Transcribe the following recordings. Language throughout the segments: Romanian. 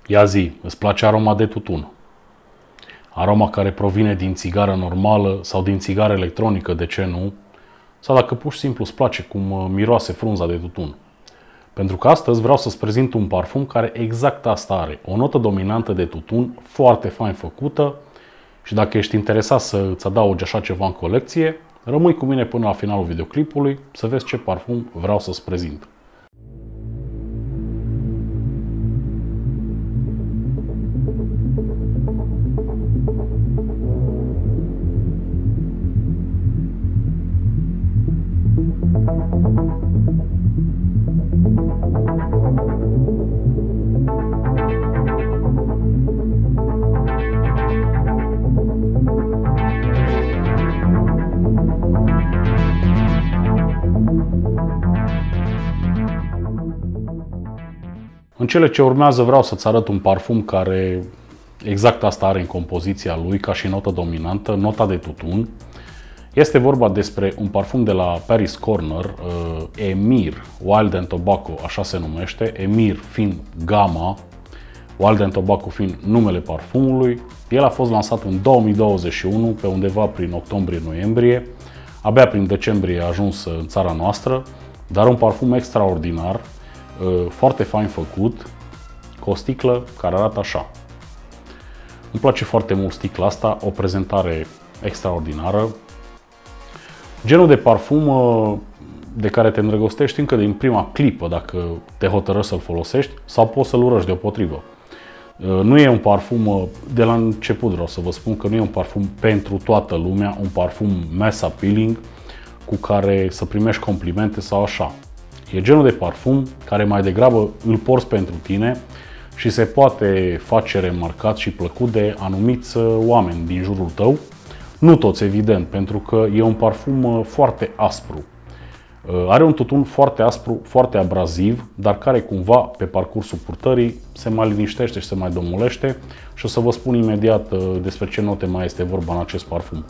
Ia zi, îți place aroma de tutun? Aroma care provine din țigară normală sau din țigară electronică, de ce nu? Sau dacă pur și simplu îți place cum miroase frunza de tutun. Pentru că astăzi vreau să-ți prezint un parfum care exact asta are. O notă dominantă de tutun, foarte fain făcută, și dacă ești interesat să îți adaugi așa ceva în colecție, rămâi cu mine până la finalul videoclipului să vezi ce parfum vreau să-ți prezint. În cele ce urmează vreau să-ți arăt un parfum care exact asta are în compoziția lui, ca și notă dominantă, nota de tutun. Este vorba despre un parfum de la Paris Corner, Emir Wild and Tobacco, așa se numește, Emir fiind gama, Wild and Tobacco fiind numele parfumului. El a fost lansat în 2021, pe undeva prin octombrie-noiembrie, abia prin decembrie a ajuns în țara noastră, dar un parfum extraordinar, foarte fain făcut, cu o sticlă care arată așa. Îmi place foarte mult sticla asta, o prezentare extraordinară. Genul de parfum de care te îndrăgostești încă din prima clipă dacă te hotărăști să-l folosești, sau poți să-l urăști deopotrivă. Nu e un parfum, de la început vreau să vă spun că nu e un parfum pentru toată lumea, un parfum mass appealing cu care să primești complimente sau așa. E genul de parfum care mai degrabă îl porți pentru tine și se poate face remarcat și plăcut de anumiți oameni din jurul tău. Nu toți, evident, pentru că e un parfum foarte aspru. Are un tutun foarte aspru, foarte abraziv, dar care cumva pe parcursul purtării se mai liniștește și se mai domolește și o să vă spun imediat despre ce note mai este vorba în acest parfum.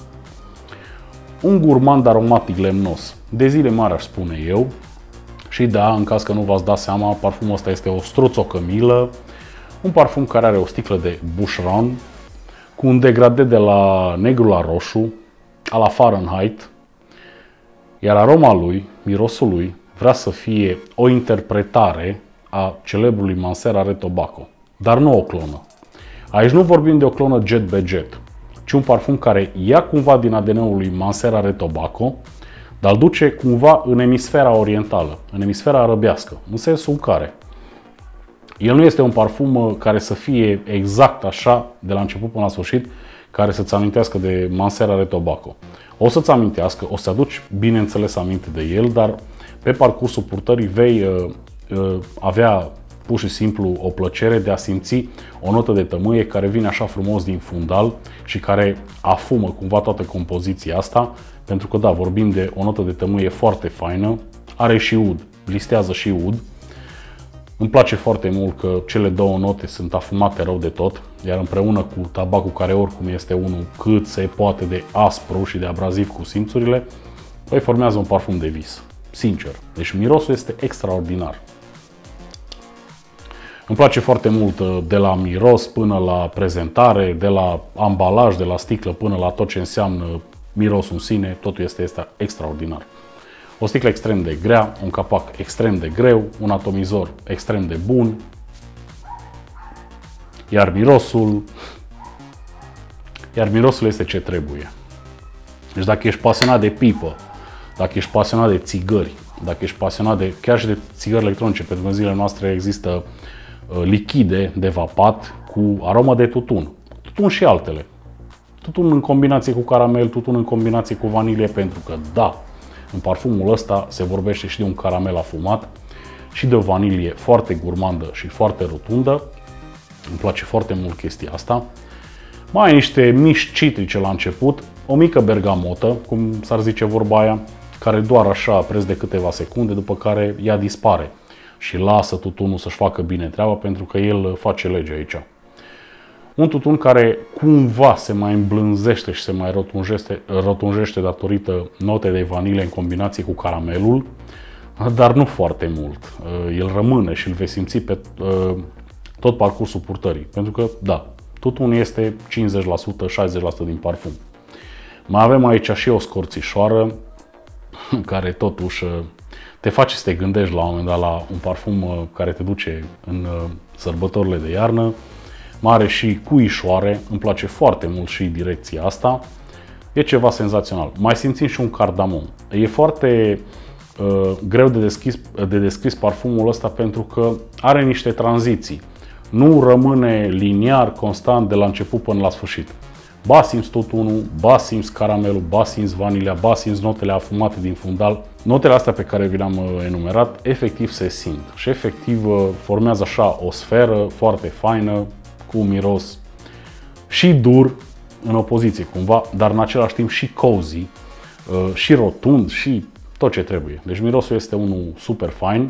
Un gurmand aromatic lemnos, de zile mari aș spune eu. Și da, în caz că nu v-ați dat seama, parfumul ăsta este o struțocămilă, un parfum care are o sticlă de Boucheron, cu un degrade de la negru la roșu, a la Fahrenheit, iar aroma lui, mirosul lui, vrea să fie o interpretare a celebrului Mancera Tobacco, dar nu o clonă. Aici nu vorbim de o clonă jet be jet, ci un parfum care ia cumva din ADN-ul lui Mancera Tobacco, dar îl duce cumva în emisfera orientală, în emisfera arăbească, în sensul în care el nu este un parfum care să fie exact așa, de la început până la sfârșit, care să-ți amintească de Mancera Tobacco. O să-ți amintească, o să aduci bineînțeles aminte de el, dar pe parcursul purtării vei avea pur și simplu o plăcere de a simți o notă de tămâie care vine așa frumos din fundal și care afumă cumva toată compoziția asta, pentru că da, vorbim de o notă de tămâie foarte faină, are și ud, listează și ud. Îmi place foarte mult că cele două note sunt afumate rău de tot, iar împreună cu tabacul care oricum este unul cât se poate de aspru și de abraziv cu simțurile, păi formează un parfum de vis, sincer. Deci mirosul este extraordinar. Îmi place foarte mult de la miros până la prezentare, de la ambalaj, de la sticlă până la tot ce înseamnă mirosul în sine, totul este extraordinar. O sticlă extrem de grea, un capac extrem de greu, un atomizor extrem de bun, iar mirosul este ce trebuie. Deci dacă ești pasionat de pipă, dacă ești pasionat de țigări, dacă ești pasionat de chiar și de țigări electronice, pentru că în zilele noastre există lichide de vapat cu aromă de tutun, tutun și altele. Tutun în combinație cu caramel, tutun în combinație cu vanilie, pentru că da, în parfumul ăsta se vorbește și de un caramel afumat și de o vanilie foarte gurmandă și foarte rotundă. Îmi place foarte mult chestia asta. Mai ai niște mici citrice la început, o mică bergamotă, cum s-ar zice vorba aia, care doar așa preț de câteva secunde, după care ea dispare și lasă tutunul să-și facă bine treaba, pentru că el face lege aici. Un tutun care cumva se mai îmblânzește și se mai rotunjește datorită notei de vanilie în combinație cu caramelul, dar nu foarte mult. El rămâne și îl vei simți pe tot parcursul purtării. Pentru că, da, tutunul este 50%, 60% din parfum. Mai avem aici și o scorțișoară care totuși te face să te gândești la un moment dat la un parfum care te duce în sărbătorile de iarnă. Mai are și cuișoare, îmi place foarte mult și direcția asta. E ceva senzațional. Mai simțim și un cardamom. E foarte greu de descris parfumul ăsta pentru că are niște tranziții. Nu rămâne liniar, constant, de la început până la sfârșit. Ba simți tutunul, ba simți caramelul, ba simți vanilia, ba simți notele afumate din fundal. Notele astea pe care vi le-am enumerat, efectiv se simt și efectiv formează așa o sferă foarte faină, cu miros și dur, în opoziție cumva, dar în același timp și cozy, și rotund, și tot ce trebuie. Deci mirosul este unul super fain.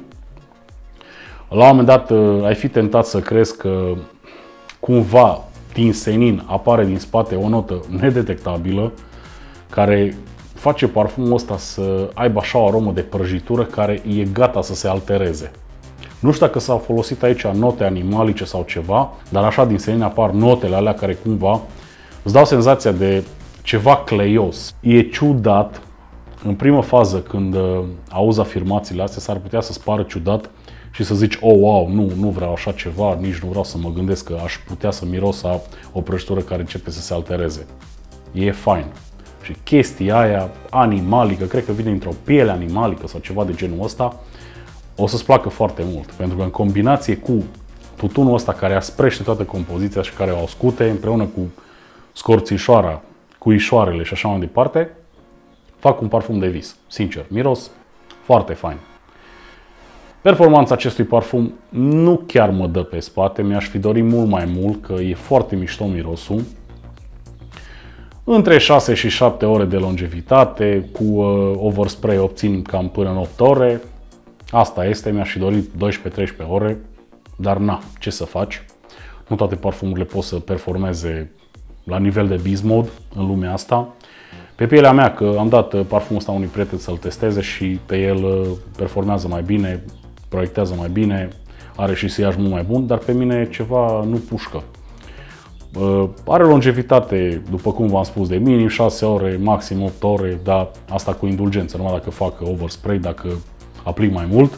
La un moment dat ai fi tentat să crezi că cumva din senin apare din spate o notă nedetectabilă care face parfumul ăsta să aibă așa o aromă de prăjitură care e gata să se altereze. Nu știu dacă s-au folosit aici note animalice sau ceva, dar așa din senin apar notele alea care cumva îți dau senzația de ceva cleios. E ciudat, în primă fază când auzi afirmațiile astea, s-ar putea să-ți pară ciudat și să zici, oh, wow, nu vreau așa ceva, nici nu vreau să mă gândesc că aș putea să miros o prăjitură care începe să se altereze. E fain. Și chestia aia animalică, cred că vine dintr-o piele animalică sau ceva de genul ăsta, o să-ți placă foarte mult. Pentru că în combinație cu tutunul ăsta care asprește toată compoziția și care o ascute, împreună cu scorțișoara, cuișoarele și așa mai departe, fac un parfum de vis. Sincer, miros foarte fain. Performanța acestui parfum nu chiar mă dă pe spate, mi-aș fi dorit mult mai mult, că e foarte mișto mirosul. Între 6 și 7 ore de longevitate, cu overspray obțin cam până în 8 ore. Asta este, mi-aș fi dorit 12-13 ore, dar na, ce să faci? Nu toate parfumurile pot să performeze la nivel de beast mode în lumea asta. Pe pielea mea, că am dat parfumul ăsta unui prieten să-l testeze și pe el performează mai bine, proiectează mai bine, are și sillaj mult mai bun, dar pe mine ceva nu pușcă. Are longevitate, după cum v-am spus, de minim 6 ore, maxim 8 ore, dar asta cu indulgență, numai dacă fac overspray, dacă aplic mai mult.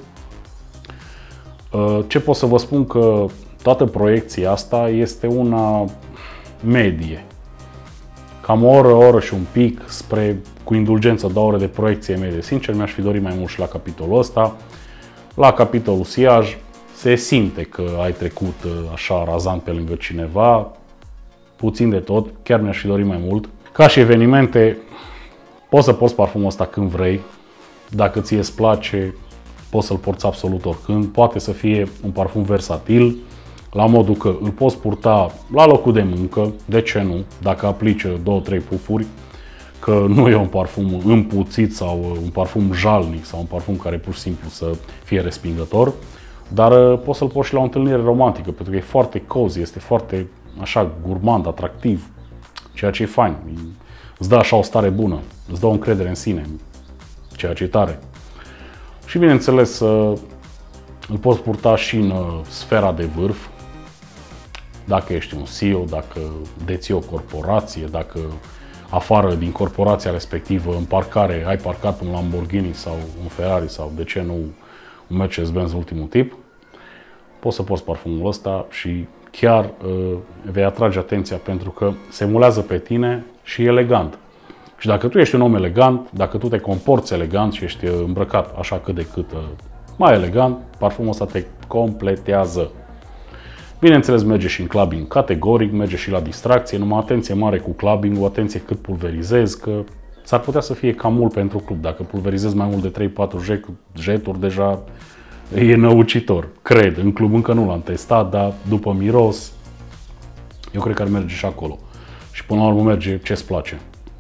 Ce pot să vă spun, că toată proiecția asta este una medie. Cam o oră și un pic, cu indulgență 2 ore de proiecție medie. Sincer, mi-aș fi dorit mai mult și la capitolul ăsta. La capitolul sillaj se simte că ai trecut așa razant pe lângă cineva, puțin de tot, chiar mi-aș fi dorit mai mult. Ca și evenimente, poți să porți parfumul ăsta când vrei, dacă ție îți place, poți să-l porți absolut oricând. Poate să fie un parfum versatil, la modul că îl poți purta la locul de muncă, de ce nu, dacă aplici 2-3 pufuri, că nu e un parfum împuțit sau un parfum jalnic sau un parfum care pur și simplu să fie respingător, dar poți să-l porți și la o întâlnire romantică, pentru că e foarte cozy, este foarte așa gurmand, atractiv, ceea ce e fain, îți dă așa o stare bună, îți dă o încredere în sine, ceea ce e tare. Și bineînțeles, îl poți purta și în sfera de vârf, dacă ești un CEO, dacă deții o corporație, dacă afară din corporația respectivă, în parcare, ai parcat un Lamborghini sau un Ferrari sau, de ce nu, un Mercedes-Benz ultimul tip, poți să porți parfumul ăsta și chiar vei atrage atenția, pentru că se emulează pe tine și e elegant. Și dacă tu ești un om elegant, dacă tu te comporți elegant și ești îmbrăcat așa cât de cât mai elegant, parfumul ăsta te completează. Bineînțeles, merge și în clubbing categoric, merge și la distracție, numai atenție mare cu clubbing-ul, atenție cât pulverizezi, că s-ar putea să fie cam mult pentru club. Dacă pulverizezi mai mult de 3-4 jeturi, deja e năucitor. Cred, în club încă nu l-am testat, dar după miros, eu cred că ar merge și acolo. Și până la urmă merge ce-ți place.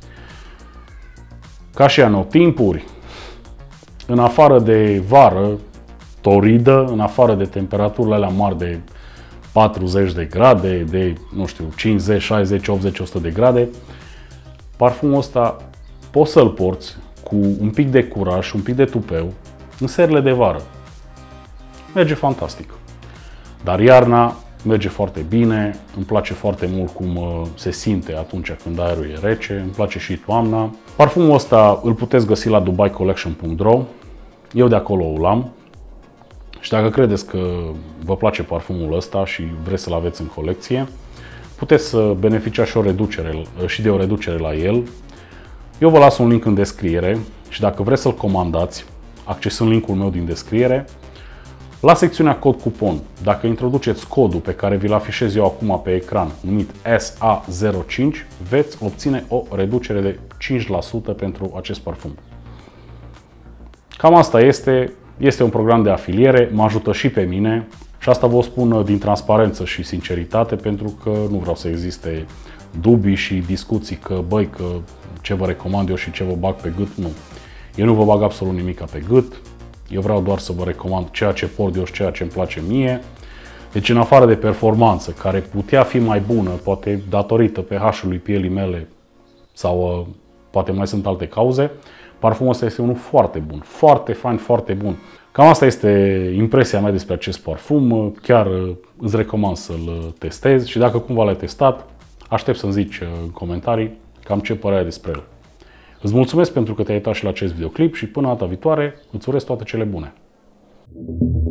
Ca și anotimpuri, în afară de vară toridă, în afară de temperaturile alea mari de 40 de grade, de, nu știu, 50, 60, 80, 100 de grade, parfumul ăsta poți să-l porți cu un pic de curaj și un pic de tupeu în serile de vară. Merge fantastic. Dar iarna merge foarte bine, îmi place foarte mult cum se simte atunci când aerul e rece, îmi place și toamna. Parfumul ăsta îl puteți găsi la dubaicollection.ro, eu de acolo îl am. Și dacă credeți că vă place parfumul ăsta și vreți să-l aveți în colecție, puteți să beneficiați și de o reducere la el. Eu vă las un link în descriere și dacă vreți să-l comandați, accesând linkul meu din descriere, la secțiunea cod cupon, dacă introduceți codul pe care vi-l afișez eu acum pe ecran, numit SA05, veți obține o reducere de 5% pentru acest parfum. Cam asta este. Este un program de afiliere, mă ajută și pe mine și asta vă spun din transparență și sinceritate, pentru că nu vreau să existe dubii și discuții că, băi, că ce vă recomand eu și ce vă bag pe gât, nu. Eu nu vă bag absolut nimic pe gât, eu vreau doar să vă recomand ceea ce port eu și ceea ce îmi place mie. Deci, în afară de performanță, care putea fi mai bună, poate datorită pH-ului pielii mele sau poate mai sunt alte cauze, parfumul ăsta este unul foarte bun, foarte fain, foarte bun. Cam asta este impresia mea despre acest parfum. Chiar îți recomand să-l testezi și dacă cumva l-ai testat, aștept să-mi zici în comentarii cam ce părere ai despre el. Îți mulțumesc pentru că te-ai uitat și la acest videoclip și până data viitoare îți urez toate cele bune.